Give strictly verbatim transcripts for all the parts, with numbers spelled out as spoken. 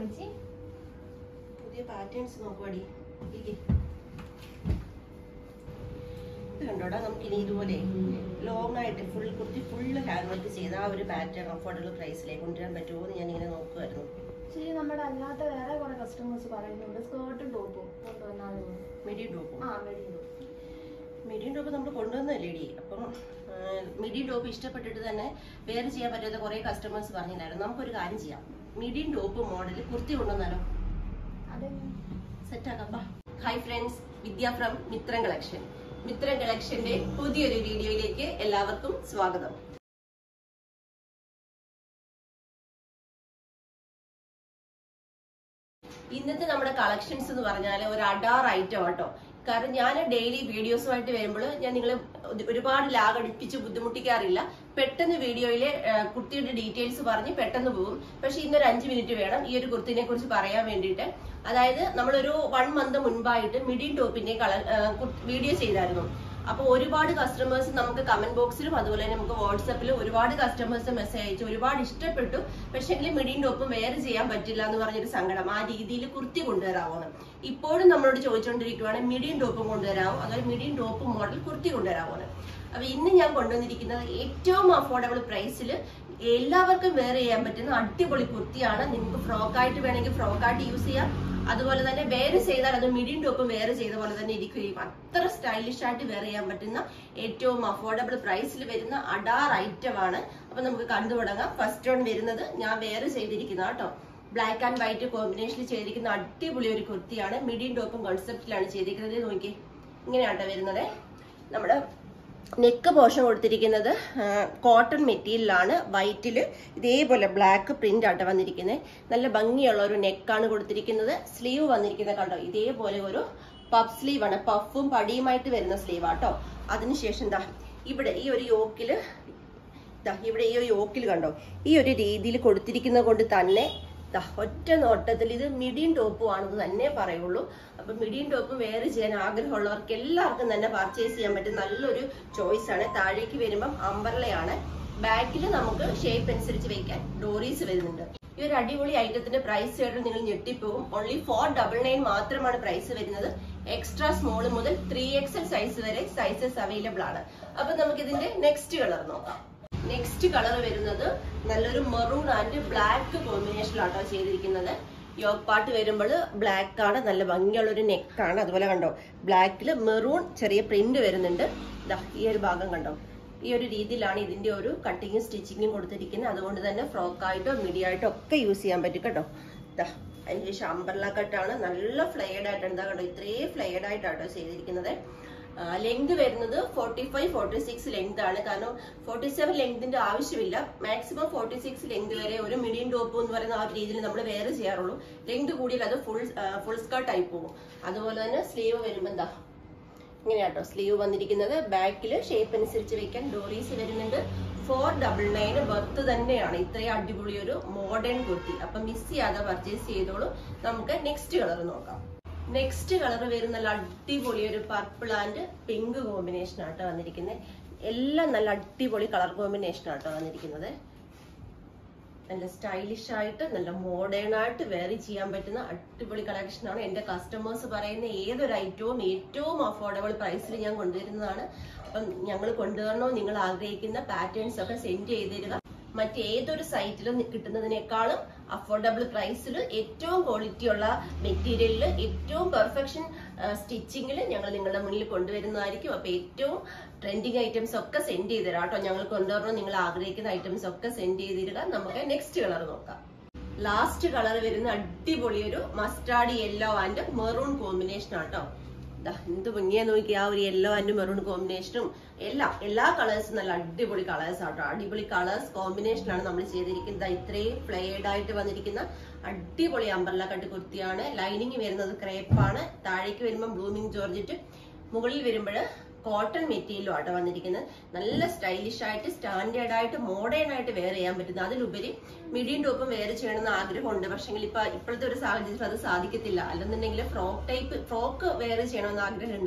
ചേച്ചി പുതിയ പാറ്റേൺസ് നോക്കുവാടി. കണ്ടോടാ, നമുക്കിനി ഇതുപോലെ ലോങ് ആയിട്ട് full kurti full hand work ചെയ്ത ആ ഒരു പാറ്റേൺ അഫോർഡബിൾ പ്രൈസിലേക്ക് കൊണ്ടുവരാൻ പറ്റുമോ എന്ന് ഞാൻ ഇങ്ങനെ നോക്കുമായിരുന്നു. ശരി, നമ്മുടെ അല്ലാത്ത വേറെ കുറെ കസ്റ്റമേഴ്സ് പറയുന്നുണ്ട് സ്കേർട്ടും ടോപ്പും കൊണ്ടുവന്നാലും മിഡി ടോപ്പും. ആ മിഡി ടോപ്പ് മിഡി ടോപ്പ് നമ്മൾ കൊണ്ടുവന്നല്ലേടി. അപ്പം മിഡി ടോപ്പ് ഇഷ്ടപ്പെട്ടിട്ട് തന്നെ വേറെ ചെയ്യാൻ പറ്റാത്ത കുറെ കസ്റ്റമേഴ്സ് പറഞ്ഞിട്ടുണ്ടായിരുന്നു. നമുക്കൊരു കാര്യം ചെയ്യാം, മിഡി ടോപ്പ് മോഡൽ കുർത്തി കൊണ്ടുവന്നാലോ? അതെ, സെറ്റാക്കാം. Hi friends, Vidya from Mithram collection. Mithram കളക്ഷന്റെ പുതിയൊരു വീഡിയോയിലേക്ക് എല്ലാവർക്കും സ്വാഗതം. ഇന്നത്തെ നമ്മുടെ കളക്ഷൻസ് എന്ന് പറഞ്ഞാൽ ഒരു അഡാർ ഐറ്റം ആട്ടോ. കാരണം ഞാൻ ഡെയിലി വീഡിയോസുമായിട്ട് വരുമ്പോൾ ഞാൻ നിങ്ങൾ ഒരുപാട് ലാഗ് അടിപ്പിച്ച് ബുദ്ധിമുട്ടിക്കാറില്ല. പെട്ടെന്ന് വീഡിയോയിലെ കുർത്തിയുടെ ഡീറ്റെയിൽസ് പറഞ്ഞ് പെട്ടെന്ന് പോകും. പക്ഷെ ഇന്നൊരു അഞ്ച് മിനിറ്റ് വേണം ഈ ഒരു കുർത്തിനെ കുറിച്ച് പറയാൻ വേണ്ടിയിട്ട്. അതായത് നമ്മളൊരു വൺ മന്ത് മുൻപായിട്ട് മിഡി ടോപ്പിന്റെ കളർ വീഡിയോ ചെയ്തായിരുന്നു. അപ്പൊ ഒരുപാട് കസ്റ്റമേഴ്സ് നമുക്ക് കമന്റ് ബോക്സിലും അതുപോലെ തന്നെ നമുക്ക് വാട്സാപ്പിലും ഒരുപാട് കസ്റ്റമേഴ്സ് മെസ്സേജ് അയച്ചു. ഒരുപാട് ഇഷ്ടപ്പെട്ടു, പക്ഷെ മിഡിയും ടോപ്പും വേറെ ചെയ്യാൻ പറ്റില്ല എന്ന് പറഞ്ഞൊരു സങ്കടം. ആ രീതിയിൽ കുർത്തി കൊണ്ടുവരാമോ? ഇപ്പോഴും നമ്മളോട് ചോദിച്ചുകൊണ്ടിരിക്കുവാണ് മിഡിയും ടോപ്പും കൊണ്ടുവരാമോ, അതുപോലെ മിഡിയും ടോപ്പും മോഡൽ കുർത്തി കൊണ്ടുവരാമോ? അപ്പൊ ഇന്ന് ഞാൻ കൊണ്ടുവന്നിരിക്കുന്നത് ഏറ്റവും അഫോർഡബിൾ പ്രൈസിൽ എല്ലാവർക്കും വെയർ ചെയ്യാൻ പറ്റുന്ന അടിപൊളി കുർത്തിയാണ്. നിങ്ങൾക്ക് ഫ്രോക്കായിട്ട് വേണമെങ്കിൽ ഫ്രോക്കായിട്ട് യൂസ് ചെയ്യാം. അതുപോലെ തന്നെ വേറെ ചെയ്താൽ അത് മിഡിയും ടോപ്പും വേറെ ചെയ്ത പോലെ തന്നെ ഇരിക്കുകയും അത്ര സ്റ്റൈലിഷ് ആയിട്ട് വേറെ ചെയ്യാൻ പറ്റുന്ന ഏറ്റവും അഫോർഡബിൾ പ്രൈസിൽ വരുന്ന അഡാർ ഐറ്റം ആണ്. അപ്പൊ നമുക്ക് കണ്ടു തുടങ്ങാം. ഫസ്റ്റ് വൺ വരുന്നത് ഞാൻ വേറെ ചെയ്തിരിക്കുന്ന കേട്ടോ, ബ്ലാക്ക് ആൻഡ് വൈറ്റ് കോമ്പിനേഷനിൽ ചെയ്തിരിക്കുന്ന അടിപൊളി ഒരു കുർത്തിയാണ്. മിഡിയും ടോപ്പും കോൺസെപ്റ്റിലാണ് ചെയ്തിരിക്കുന്നത്. നോക്കി, ഇങ്ങനെയാട്ടോ വരുന്നത്. നമ്മുടെ നെക്ക് പോർഷൻ കൊടുത്തിരിക്കുന്നത് കോട്ടൺ മെറ്റീരിയലാണ്. വൈറ്റിൽ ഇതേപോലെ ബ്ലാക്ക് പ്രിന്റ് ആയിട്ട് വന്നിരിക്കുന്നത്. നല്ല ഭംഗിയുള്ള ഒരു നെക്കാണ് കൊടുത്തിരിക്കുന്നത്. സ്ലീവ് വന്നിരിക്കുന്നത് കണ്ടോ, ഇതേപോലെ ഒരു പഫ് സ്ലീവ് ആണ്. പഫും പടിയുമായിട്ട് വരുന്ന സ്ലീവ് ആട്ടോ. അതിനുശേഷം ദാ ഇവിടെ ഈ ഒരു യോക്കില് ഇവിടെ ഈ ഒരു യോക്കിൽ കണ്ടോ, ഈ ഒരു രീതിയിൽ കൊടുത്തിരിക്കുന്നത് കൊണ്ട് തന്നെ ഒറ്റ നോട്ടത്തിൽ ഇത് മിഡിയും ടോപ്പും ആണെന്ന് തന്നെ പറയുള്ളൂ. അപ്പൊ മിഡിയും ടോപ്പും വേറെ ചെയ്യാൻ ആഗ്രഹമുള്ളവർക്ക് എല്ലാവർക്കും തന്നെ പർച്ചേസ് ചെയ്യാൻ പറ്റും നല്ലൊരു ചോയ്സ് ആണ്. താഴേക്ക് വരുമ്പം അംബർലയാണ്. ബാക്കിൽ നമുക്ക് ഷേപ്പ് അനുസരിച്ച് വെക്കാൻ ഡോറീസ് വരുന്നുണ്ട്. ഈ ഒരു അടിപൊളി ഐറ്റത്തിന്റെ പ്രൈസ് കേട്ട് നിങ്ങൾ ഞെട്ടിപ്പോകും. ഓൺലി ഫോർ ഡബിൾ നയൻ മാത്രമാണ് പ്രൈസ് വരുന്നത്. എക്സ്ട്രാ സ്മോൾ മുതൽ ത്രീ എക്സൽ സൈസ് വരെ സൈസസ് അവൈലബിൾ ആണ്. അപ്പൊ നമുക്ക് ഇതിന്റെ നെക്സ്റ്റ് കളർ നോക്കാം. നെക്സ്റ്റ് കളർ വരുന്നത് നല്ലൊരു മെറൂൺ ആൻഡ് ബ്ലാക്ക് കോമ്പിനേഷനിലാട്ടോ ചെയ്തിരിക്കുന്നത്. യോക്ക് പാർട്ട് വരുമ്പോൾ ബ്ലാക്ക് ആണ്, നല്ല ഭംഗിയുള്ള ഒരു നെക്കാണ്. അതുപോലെ കണ്ടോ, ബ്ലാക്കിൽ മെറൂൺ ചെറിയ പ്രിന്റ് വരുന്നുണ്ട്. ഈ ഒരു ഭാഗം കണ്ടോ, ഈ ഒരു രീതിയിലാണ് ഇതിന്റെ ഒരു കട്ടിങ്ങും സ്റ്റിച്ചിങ്ങും കൊടുത്തിരിക്കുന്നത്. അതുകൊണ്ട് തന്നെ ഫ്രോക്കായിട്ടോ മിഡിയായിട്ടോ ഒക്കെ യൂസ് ചെയ്യാൻ പറ്റും കേട്ടോ. അതിനുശേഷം അംബ്രല്ല കട്ടാണ്, നല്ല ഫ്ലെയർഡ് ആയിട്ടാണ്. എന്താ കണ്ടോ, ഇത്രയും ഫ്ലെയർഡ് ആയിട്ടാട്ടോ ചെയ്തിരിക്കുന്നത്. ലെങ്ത് വരുന്നത് forty five forty six length ആണ്. കാരണം ഫോർട്ടി സെവൻ ലെങ്തിന്റെ ആവശ്യമില്ല. മാക്സിമം ഫോർട്ടി സിക്സ് ലെങ്ത് വരെ ഒരു മിഡിയം ടോപ്പ് എന്ന് പറയുന്ന ആ രീതിയിൽ നമ്മൾ വേറെ ചെയ്യാറുള്ളൂ. ലെങ്ത് കൂടിയാൽ അത് ഫുൾ ഫുൾ സ്കർട്ട് ആയി പോകും. അതുപോലെ തന്നെ സ്ലീവ് വരുമ്പോൾ എന്താ ഇങ്ങനെയാട്ടോ സ്ലീവ് വന്നിരിക്കുന്നത്. ബാക്കില് ഷേപ്പ് അനുസരിച്ച് വെക്കാൻ ഡോറീസ് വരുന്നുണ്ട്. ഫോർ ഡബിൾ നയൻ ബർത്ത് തന്നെയാണ്. ഇത്രയും അടിപൊളി ഒരു മോഡേൺ കുർത്തി. അപ്പൊ മിസ് ചെയ്യാതെ പർച്ചേസ് ചെയ്തോളൂ. നമുക്ക് നെക്സ്റ്റ് കളർ നോക്കാം. നെക്സ്റ്റ് കളർ വരുന്ന നല്ല അടിപൊളി ഒരു പർപ്പിൾ ആൻഡ് പിങ്ക് കോമ്പിനേഷൻ ആട്ടോ വന്നിരിക്കുന്നത്. എല്ലാം നല്ല അടിപൊളി കളർ കോമ്പിനേഷൻ ആട്ടോ വന്നിരിക്കുന്നത്. നല്ല സ്റ്റൈലിഷ് ആയിട്ട് നല്ല മോഡേൺ ആയിട്ട് വേറെ ചെയ്യാൻ പറ്റുന്ന അടിപൊളി കളക്ഷൻ ആണ്. എന്റെ കസ്റ്റമേഴ്സ് പറയുന്ന ഏതൊരു ഐറ്റവും ഏറ്റവും അഫോർഡബിൾ പ്രൈസിൽ ഞാൻ കൊണ്ടുവരുന്നതാണ്. അപ്പം ഞങ്ങൾ കൊണ്ടുവരണോ നിങ്ങൾ ആഗ്രഹിക്കുന്ന പാറ്റേൺസ് ഒക്കെ സെൻഡ് ചെയ്ത് തരിക. മറ്റേതൊരു സൈറ്റിലും കിട്ടുന്നതിനേക്കാളും അഫോർഡബിൾ പ്രൈസിൽ ഏറ്റവും ക്വാളിറ്റി ഉള്ള മെറ്റീരിയലിൽ ഏറ്റവും പെർഫെക്ഷൻ സ്റ്റിച്ചിങ്ങിൽ ഞങ്ങൾ നിങ്ങളുടെ മുന്നിൽ കൊണ്ടുവരുന്നതായിരിക്കും. അപ്പൊ ഏറ്റവും ട്രെൻഡിങ് ഐറ്റംസ് ഒക്കെ സെൻഡ് ചെയ്ത് തരാം കേട്ടോ. ഞങ്ങൾ കൊണ്ടുവരണോ നിങ്ങൾ ആഗ്രഹിക്കുന്ന ഐറ്റംസ് ഒക്കെ സെൻഡ് ചെയ്ത് തരിക. നമുക്ക് നെക്സ്റ്റ് കളർ നോക്കാം. ലാസ്റ്റ് കളർ വരുന്ന അടിപൊളി ഒരു mustard yellow and maroon combination ആട്ടോ. എന്ത് ഭംഗിയാ നോക്കി, ആ ഒരു യെല്ലോ ആൻഡ് മെറൂൺ കോമ്പിനേഷനും എല്ലാം എല്ലാ കളേഴ്സും നല്ല അടിപൊളി കളേഴ്സ് ആട്ടോ. അടിപൊളി കളേഴ്സ് കോമ്പിനേഷനാണ് നമ്മൾ ചെയ്തിരിക്കുന്നത്. ഇത്രയും ഫ്ലെയർഡ് ആയിട്ട് വന്നിരിക്കുന്ന അടിപൊളി അംബ്രല്ല കട്ട് കുർത്തിയാണ്. ലൈനിങ് വരുന്നത് ക്രേപ്പാണ്. താഴേക്ക് വരുമ്പോൾ ബ്ലൂമിങ് ജോർജറ്റ്, മുകളിൽ വരുമ്പോൾ കോട്ടൺ മെറ്റീരിയലും ആട്ടോ വന്നിരിക്കുന്നത്. നല്ല സ്റ്റൈലിഷ് ആയിട്ട് സ്റ്റാൻഡേർഡ് ആയിട്ട് മോഡേൺ ആയിട്ട് വെയർ ചെയ്യാൻ പറ്റുന്നത്. അതിലുപരി മിഡിയും ടോപ്പും വെയർ ചെയ്യണമെന്ന് ആഗ്രഹമുണ്ട്. പക്ഷെങ്കിൽ ഇപ്പൊ ഇപ്പോഴത്തെ ഒരു സാഹചര്യത്തിൽ അത് സാധിക്കത്തില്ല. അല്ലെന്നുണ്ടെങ്കിൽ ഫ്രോക്ക് ടൈപ്പ് ഫ്രോക്ക് വെയർ ചെയ്യണമെന്ന് ആഗ്രഹമുണ്ട്.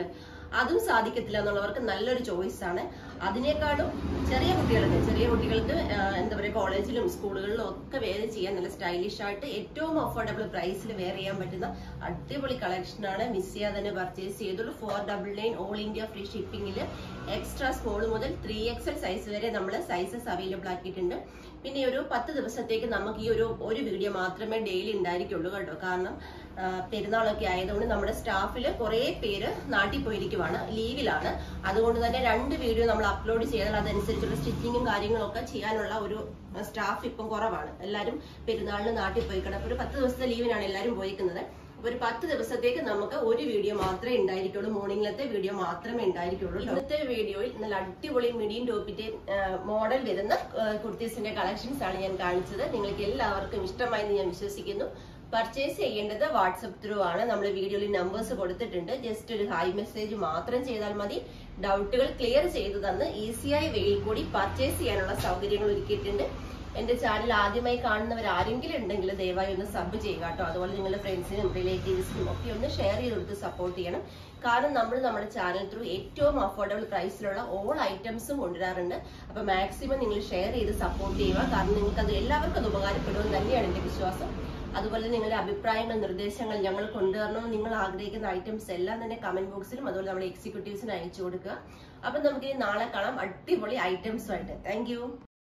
അതും സാധിക്കത്തില്ല എന്നുള്ളവർക്ക് നല്ലൊരു ചോയ്സ് ആണ്. അതിനേക്കാളും ചെറിയ കുട്ടികൾക്ക് ചെറിയ കുട്ടികൾക്ക് എന്താ പറയുക കോളേജിലും സ്കൂളുകളിലും ഒക്കെ വെയർ ചെയ്യാൻ നല്ല സ്റ്റൈലിഷ് ആയിട്ട് ഏറ്റവും അഫോർഡബിൾ പ്രൈസിൽ വെയർ ചെയ്യാൻ പറ്റുന്ന അടിപൊളി കളക്ഷൻ ആണ്. മിസ് ചെയ്യാതെ തന്നെ പർച്ചേസ് ചെയ്തോളൂ. Four double nine all India free ഷിപ്പിംഗിൽ എക്സ്ട്രാ സ്മോൾ മുതൽ ത്രീ എക്സൽ സൈസ് വരെ നമ്മൾ സൈസസ് അവൈലബിൾ ആക്കിയിട്ടുണ്ട്. പിന്നെ ഒരു പത്ത് ദിവസത്തേക്ക് നമുക്ക് ഈ ഒരു ഒരു വീഡിയോ മാത്രമേ ഡെയിലി ഉണ്ടായിരിക്കുള്ളൂ കേട്ടോ. കാരണം പെരുന്നാളൊക്കെ ആയതുകൊണ്ട് നമ്മുടെ സ്റ്റാഫിൽ കുറെ പേര് നാട്ടിൽ പോയിരിക്കുവാണ്, ലീവിലാണ്. അതുകൊണ്ട് തന്നെ രണ്ട് വീഡിയോ നമ്മൾ അപ്ലോഡ് ചെയ്താൽ അതനുസരിച്ചുള്ള സ്റ്റിച്ചിങ്ങും കാര്യങ്ങളും ഒക്കെ ചെയ്യാനുള്ള ഒരു സ്റ്റാഫ് ഇപ്പം കുറവാണ്. എല്ലാവരും പെരുന്നാളിന് നാട്ടിൽ പോയിക്കണം. അപ്പൊ ഒരു പത്ത് ദിവസത്തെ ലീവിനാണ് എല്ലാവരും പോയിരിക്കുന്നത്. അപ്പൊ ഒരു പത്ത് ദിവസത്തേക്ക് നമുക്ക് ഒരു വീഡിയോ മാത്രമേ ഉണ്ടായിരിക്കുള്ളൂ. മോർണിംഗിലത്തെ വീഡിയോ മാത്രമേ ഉണ്ടായിരിക്കുള്ളൂ. ഇന്നത്തെ വീഡിയോയിൽ നല്ല അടിപൊളി മീഡിയം ടോപ്പിന്റെ മോഡൽ വരുന്ന കുർത്തീസിന്റെ കളക്ഷൻസ് ആണ് ഞാൻ കാണിച്ചത്. നിങ്ങൾക്ക് എല്ലാവർക്കും ഇഷ്ടമായെന്ന് ഞാൻ വിശ്വസിക്കുന്നു. പർച്ചേസ് ചെയ്യേണ്ടത് വാട്സപ്പ് ത്രൂ ആണ്. നമ്മൾ വീഡിയോയിൽ നമ്പേഴ്സ് കൊടുത്തിട്ടുണ്ട്. ജസ്റ്റ് ഒരു ഹായ് മെസ്സേജ് മാത്രം ചെയ്താൽ മതി. ഡൗട്ടുകൾ ക്ലിയർ ചെയ്തു തന്ന് ഈസിയായ വേയിൽ കൂടി പർച്ചേസ് ചെയ്യാനുള്ള സൗകര്യങ്ങൾ ഒരുക്കിയിട്ടുണ്ട്. എന്റെ ചാനൽ ആദ്യമായി കാണുന്നവർ ആരെങ്കിലും ഉണ്ടെങ്കിൽ ദയവായി ഒന്ന് സബ് ചെയ്യുക കേട്ടോ. അതുപോലെ നിങ്ങളുടെ ഫ്രണ്ട്സിനും റിലേറ്റീവ്സിനും ഒക്കെ ഒന്ന് ഷെയർ ചെയ്ത് കൊടുത്ത് സപ്പോർട്ട് ചെയ്യണം. കാരണം നമ്മൾ നമ്മുടെ ചാനൽ ത്രൂ ഏറ്റവും അഫോർഡബിൾ പ്രൈസിലുള്ള ഓൾ ഐറ്റംസും കൊണ്ടുവരാറുണ്ട്. അപ്പൊ മാക്സിമം നിങ്ങൾ ഷെയർ ചെയ്ത് സപ്പോർട്ട് ചെയ്യുക. കാരണം നിങ്ങൾക്ക് അത് എല്ലാവർക്കും അത് ഉപകാരപ്പെടുമെന്ന് തന്നെയാണ് എന്റെ വിശ്വാസം. അതുപോലെ നിങ്ങളുടെ അഭിപ്രായങ്ങൾ, നിർദ്ദേശങ്ങൾ ഞങ്ങൾ കൊണ്ടുവരണമെന്ന് നിങ്ങൾ ആഗ്രഹിക്കുന്ന ഐറ്റംസ് എല്ലാം തന്നെ കമന്റ് ബോക്സിലും അതുപോലെ നമ്മുടെ എക്സിക്യൂട്ടീവ്സിന് അയച്ചു കൊടുക്കുക. അപ്പൊ നമുക്ക് നാളെ കാണാം അടിപൊളി ഐറ്റംസുമായിട്ട്. Thank you.